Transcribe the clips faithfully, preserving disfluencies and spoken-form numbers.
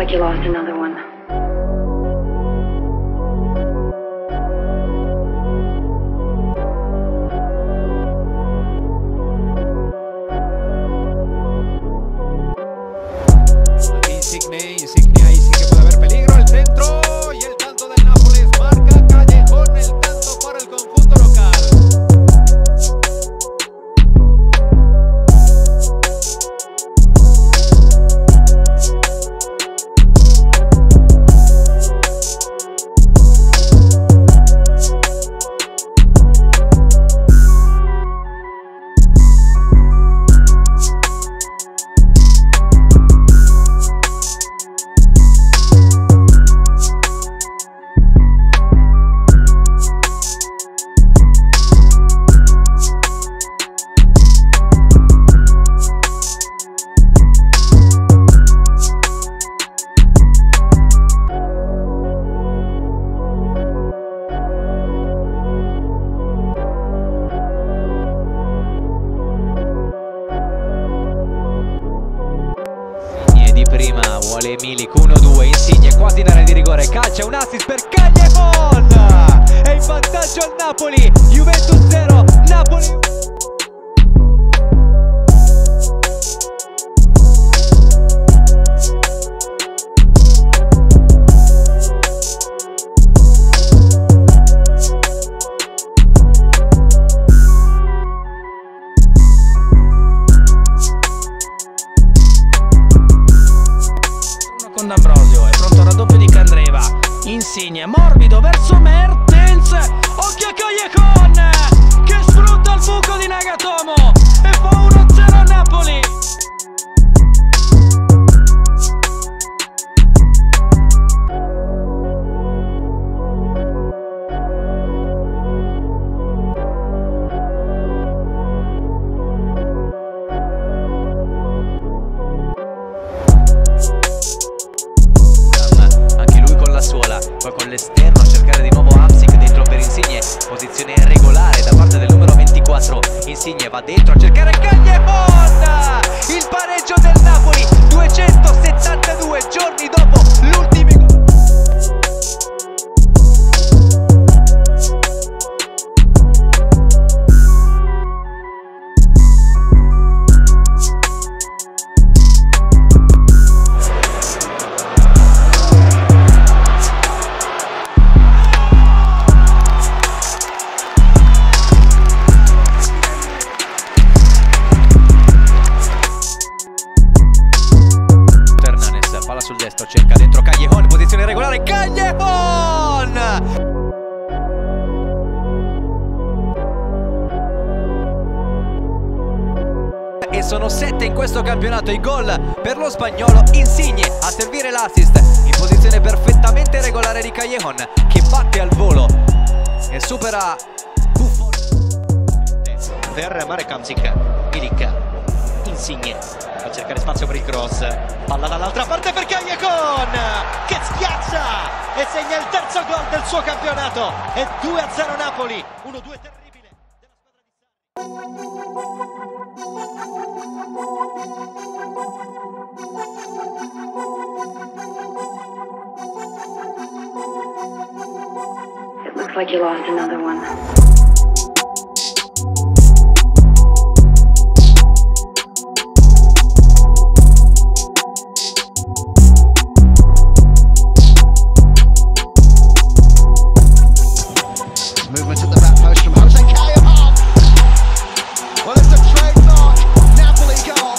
like you lost another one. Insigne, Insigne, ahí sí que puede haber peligro. El centro y el tanto del Nápoles. Marca Callejón el tanto para el conjunto local. Di prima vuole Milik, uno due, Insigne quasi in area di rigore, calcia un assist per Callejón, è in vantaggio al Napoli, Juventus zero, Napoli uno. Con D'Ambrosio, è pronto al raddoppio di Candreva. Insigne, morbido verso Mertens. Occhio a Callejón che sfrutta il buco di Nagatomo e fa uno zero a Napoli. Poi con l'esterno a cercare di nuovo Hamsik dentro per Insigne, posizione regolare da parte del numero ventiquattro. Insigne va dentro a cercare Callejón, il pareggio del Napoli duecentosettantadue giorni dopo l'ultimo gol. Sul destro cerca dentro Callejón, posizione regolare Callejón! E sono sette in questo campionato i gol per lo spagnolo. Insigne a servire l'assist in posizione perfettamente regolare di Callejón, che batte al volo e supera Buffon. Per Marek Hamsik, Milik, Insigne a cercare spazio per il cross, palla dall'altra parte per Callejón che schiaccia e segna il terzo gol del suo campionato, e due a zero Napoli, uno due terribile della It looks like you lost another one. Movement at the back post from Jose Callejón. Well, it's a trademark Napoli goal.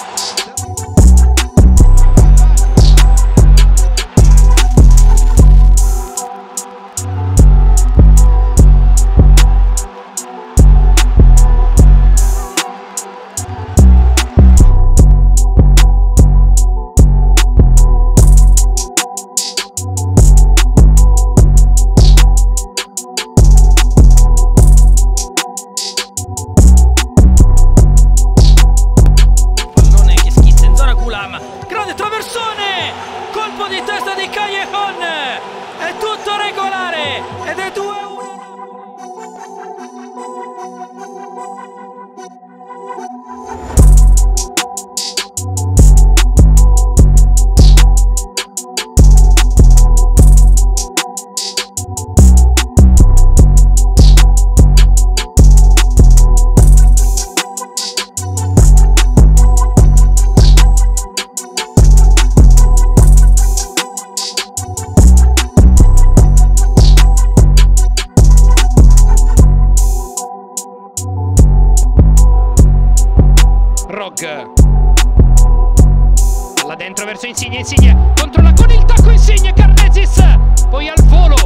Borg. Là dentro verso Insigne, Insigne controlla con il tacco Insigne, Karnezis, poi al volo